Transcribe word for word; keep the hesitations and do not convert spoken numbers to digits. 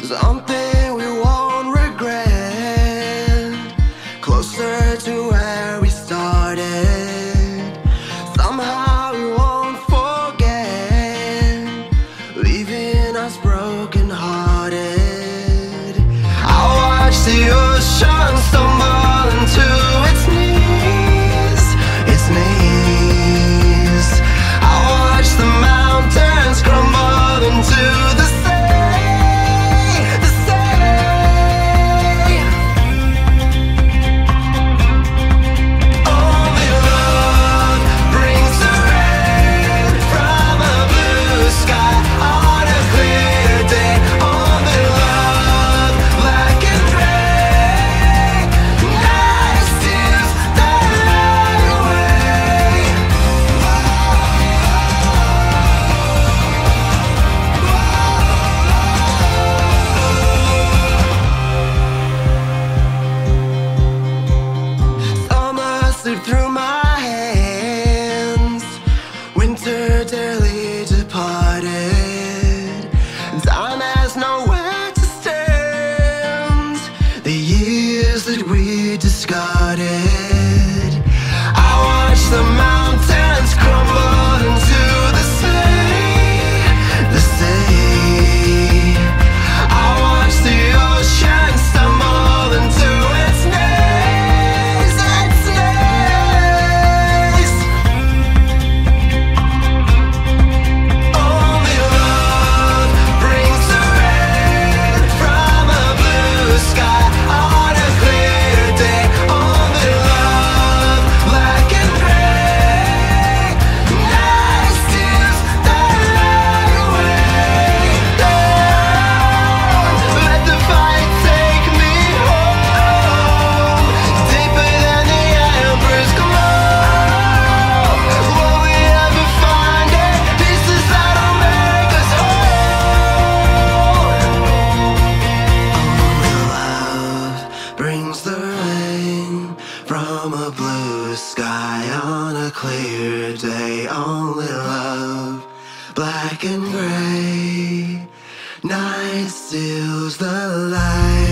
something we won't regret. Closer to where we started. Somehow we won't forget, leaving us broken hearted. I watch the ocean stumble into its knees, its knees. I watch the mountains crumble into the through my hands. Winter daily departed. Time has nowhere to stand. The years that we discarded. I watch the mountains crumble into the sea, the sea. I watch the ocean stumble into its knees, its knees. Only love brings the rain from a blue sky on a clear day. Only love, black and gray. Night steals the light away. Don't let the fight take me home, deeper than the embers glow. Will we ever find it? Pieces that'll make us whole. Only love brings the rain from a blue sky on a clear day. Only love, black and gray. Night steals the light.